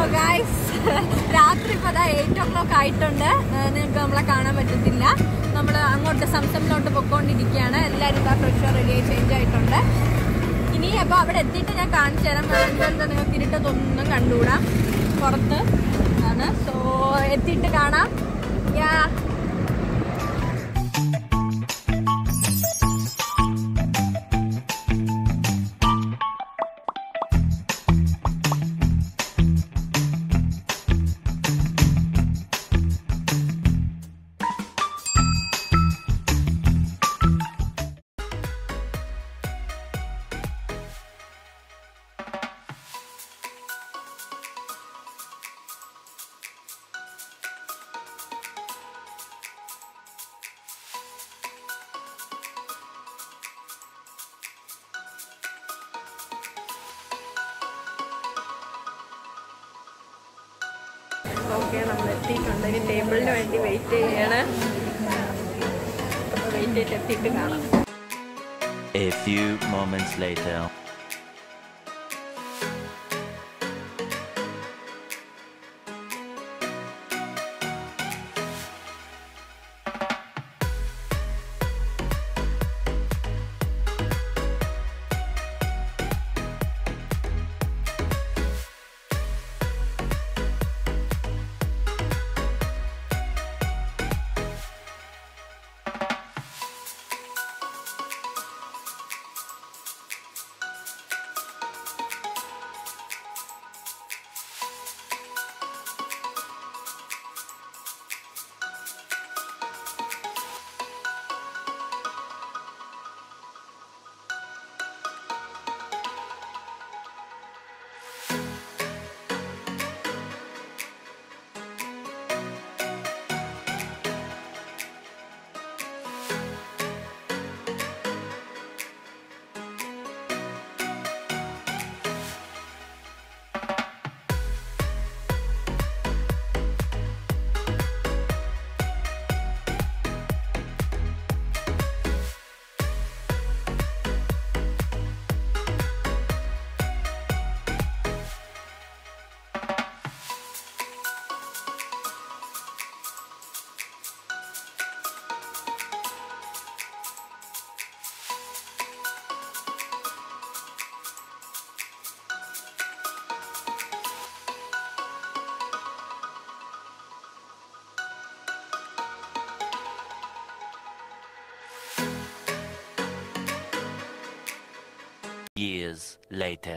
Guys, രാത്രി ഇപ്പോൾ 8 o'clock ആയിട്ടുണ്ട്. നിങ്ങൾക്ക് നമ്മളെ കാണാൻ പറ്റത്തില്ല. നമ്മൾ അങ്ങോട്ട് സംസമിലോട്ട് പൊയ്ക്കൊണ്ടിരിക്കുകയാണ്. എല്ലാവരും ഇതാ ഫ്രഷ് റെഡിയായി ചേഞ്ച് ആയിട്ടുണ്ട്. ഇനി അപ്പോൾ അവിടെ എത്തിയിട്ട് ഞാൻ കാണിച്ചു തരാം. എന്താ നിങ്ങൾക്ക് ഇരുട്ടതൊന്നും കണ്ടുകൂടാം, പുറത്ത് ആണ്. സോ എത്തിയിട്ട് കാണാം. യാ ഓക്കെ, നമ്മൾ എത്തിയിട്ടുണ്ട്. ഇനി ടേബിളിന് വേണ്ടി വെയിറ്റ് ചെയ്യാണ്. അപ്പോൾ വെയിറ്റ് ചെയ്തിട്ട് എത്തിയിട്ട് കാണാം. A few moments later. Years later.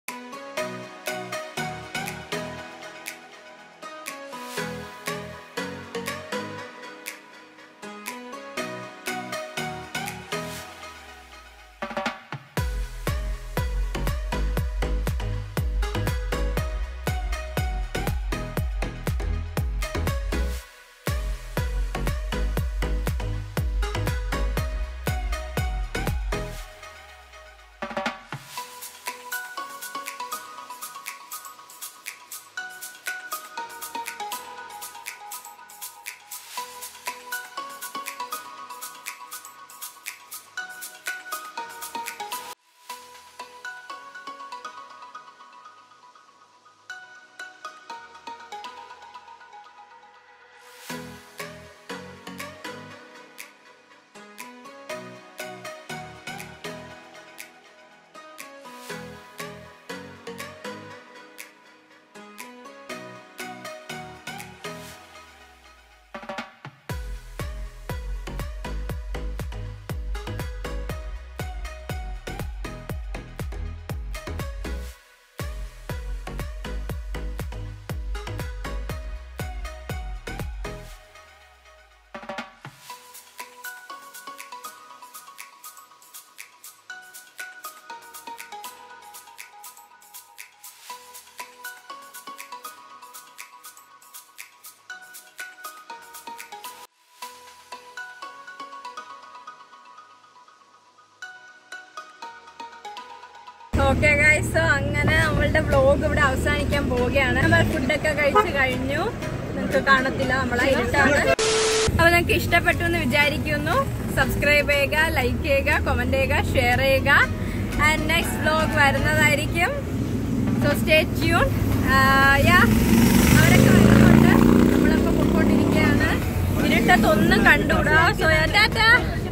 Okay guys, so അങ്ങനെ നമ്മളുടെ വ്ലോഗ് ഇവിടെ അവസാനിക്കാൻ പോവുകയാണ്. നമ്മൾ ഫുഡൊക്കെ കഴിച്ചു കഴിഞ്ഞു. നിങ്ങൾക്ക് കാണത്തില്ല, നമ്മളെ ഇരുട്ടാണ്. അപ്പോൾ നിങ്ങൾക്ക് ഇഷ്ടപ്പെട്ടു എന്ന് വിചാരിക്കുന്നു. സബ്സ്ക്രൈബ് ചെയ്യുക, ലൈക്ക് ചെയ്യുക, കമന്റ് ചെയ്യുക, ഷെയർ ചെയ്യുക. ആൻഡ് നെക്സ്റ്റ് വ്ലോഗ് വരുന്നതായിരിക്കും. So stay tune. അവരൊക്കെ വരുന്നുണ്ട്. നമ്മളിപ്പോൾ പൊക്കോണ്ടിരിക്കുകയാണ്. ഇരുട്ടത്തൊന്നും കണ്ടുകൂടാ. സോ ടാറ്റാ.